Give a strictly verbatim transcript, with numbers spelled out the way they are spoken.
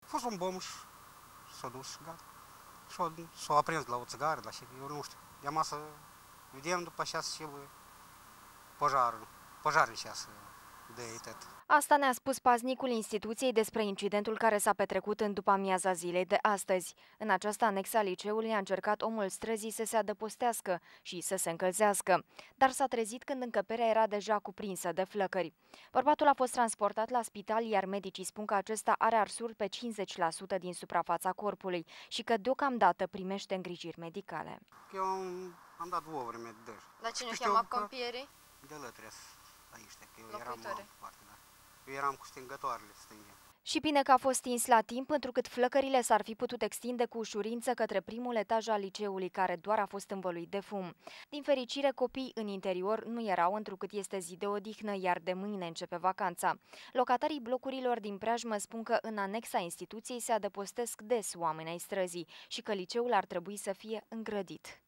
A fost un bom și s-a dus și gata. S-a, s-a aprins la o țigară, la și eu nu știu. De masă vedem după așa și pojarul, pojarnicia să dea tot. Asta ne-a spus paznicul instituției despre incidentul care s-a petrecut în după-amiaza zilei de astăzi. În această anexă a liceului a încercat omul străzii să se adăpostească și să se încălzească, dar s-a trezit când încăperea era deja cuprinsă de flăcări. Bărbatul a fost transportat la spital, iar medicii spun că acesta are arsuri pe cincizeci la sută din suprafața corpului și că deocamdată primește îngrijiri medicale. Eu am, am dat două ori medicale. La cine cheamă pompierii? De lătres aici, că eu eram la parte, da. Eu eram cu stingătoarele stângem. Și bine că a fost stins la timp, întrucât flăcările s-ar fi putut extinde cu ușurință către primul etaj al liceului, care doar a fost învăluit de fum. Din fericire, copiii în interior nu erau, întrucât este zi de odihnă, iar de mâine începe vacanța. Locatarii blocurilor din preajmă spun că în anexa instituției se adăpostesc des oameni ai străzii și că liceul ar trebui să fie îngrădit.